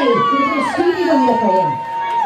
Stevie Wonder for him.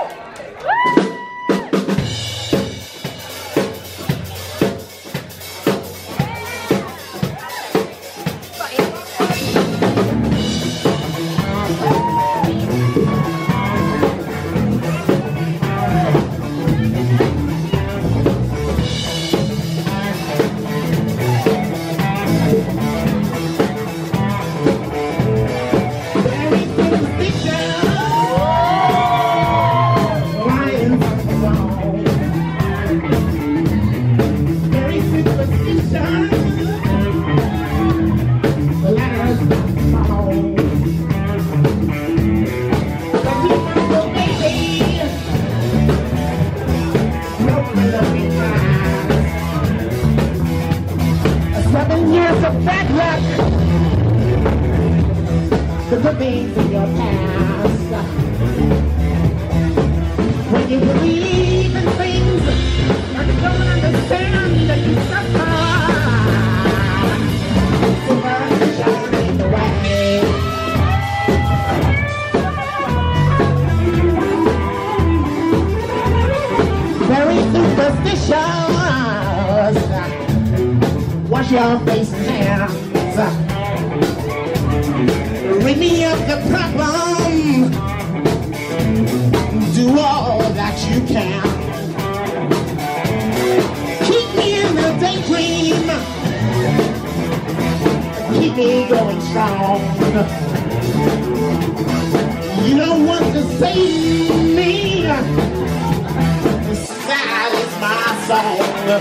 Bad luck, the good things in your past. When you believe in things that you don't understand, that you suffer. Superstition in the way. Very superstitious. Wash your face and hands. Rid me of the problem. Do all that you can. Keep me in the daydream. Keep me going strong. You don't want to save me. Sad is my song.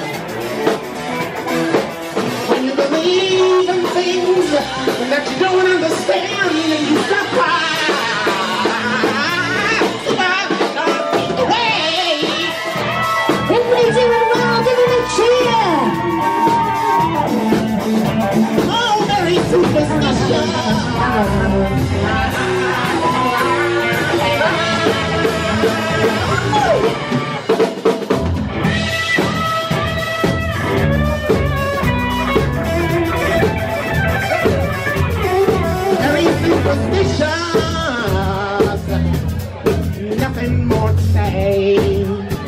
Believe in things that you don't understand and you suffer. Away. If we do it well, give him a cheer. Oh, very superstitious. Nothing more to say.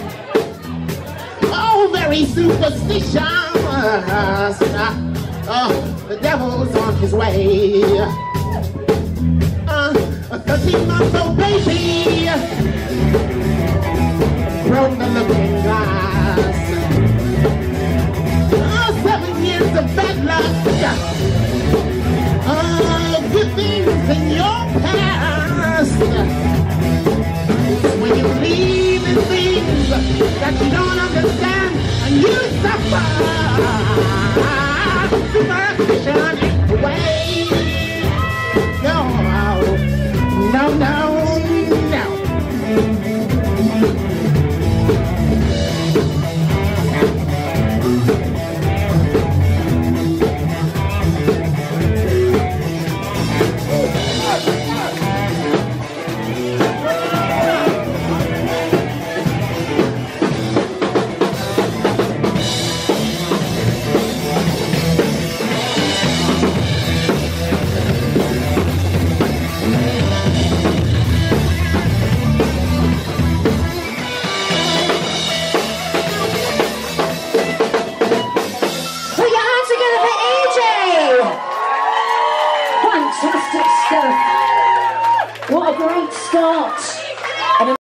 Oh, very superstitious. Oh, the devil's on his way. 13-month-old baby broke the looking glass. 7 years of bad luck. Good things in your past. When you believe in things that you don't understand and you suffer. Superstition away. No, no, no, no. Fantastic stuff. What a great start.